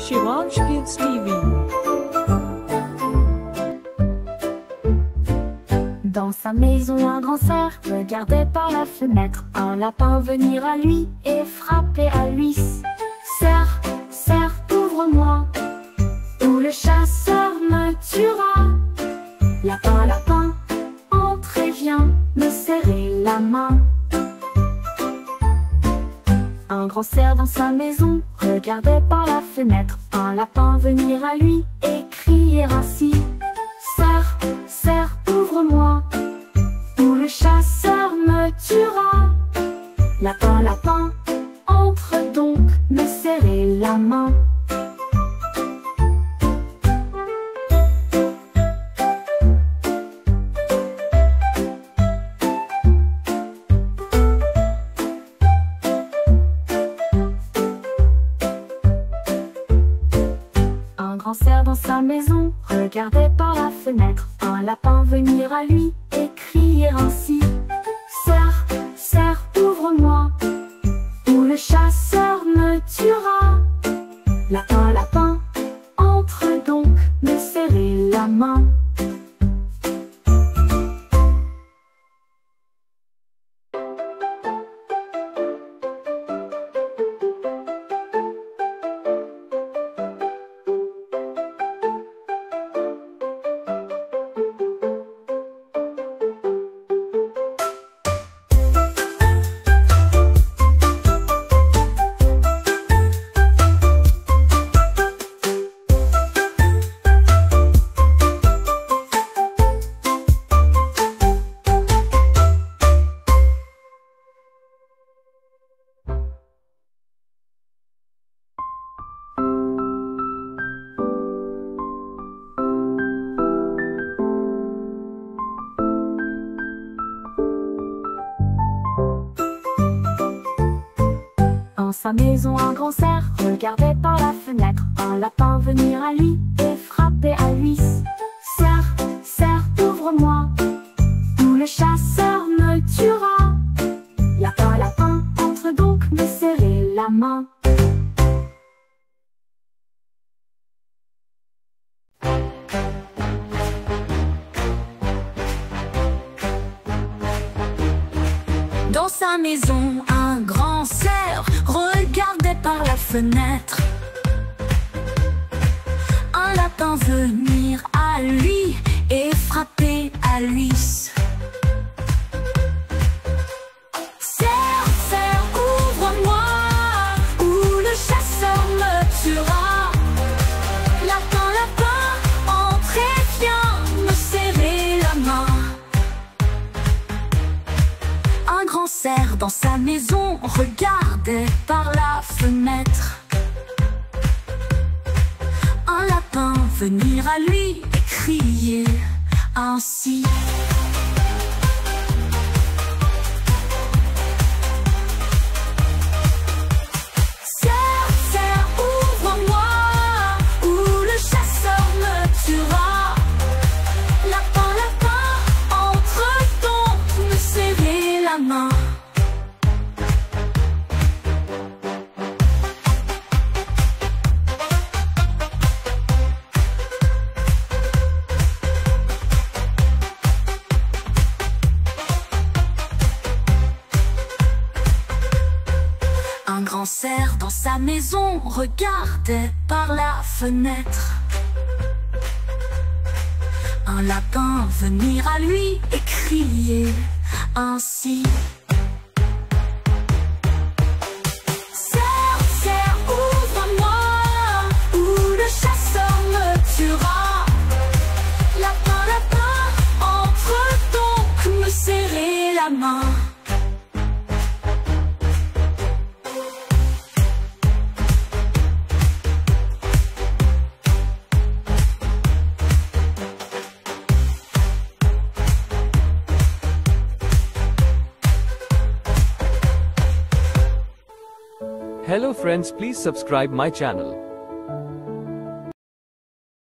Shivansh Kids TV. Dans sa maison, un grand cerf regardait par la fenêtre un lapin venir à lui et frapper à l'huisse. Cerf, cerf, ouvre-moi, ou le chasseur me tuera. Lapin, lapin, entre et viens me serrer la main. Un grand cerf dans sa maison regardait par la fenêtre un lapin venir à lui et crier ainsi. Cerf, cerf, ouvre-moi, ou le chasseur me tuera. Lapin, lapin, entre donc me serrer la main. Un grand cerf dans sa maison regardait par la fenêtre un lapin venir à lui et crier ainsi. Cerf, cerf, ouvre-moi, ou le chasseur me tuera. Lapin, lapin, entre donc me serrer la main. Dans sa maison, un grand cerf regardait par la fenêtre un lapin venir à lui et frapper à l'huisse. Cerf, cerf, ouvre-moi, ou le chasseur me tuera. Lapin, lapin, entre donc me serrer la main. Dans sa maison, un grand cerf regardait par la fenêtre un lapin venir à lui et frapper à l'huisse. Cerf, cerf, ouvre-moi, ou le chasseur me tuera. Lapin, lapin, entre et viens me serrer la main. Un grand cerf dans sa maison regardait par la fenêtre un lapin venir à lui et crier ainsi. Cerf, cerf, ouvre-moi, ou le chasseur me tuera. Lapin, lapin, entre donc me serrer la main. Un grand cerf dans sa maison regardait par la fenêtre un lapin venir à lui et crier ainsi. Cerf, cerf, ouvre-moi, ou le chasseur me tuera. Lapin, lapin, entre donc me serrer la main. Hello friends, please subscribe my channel.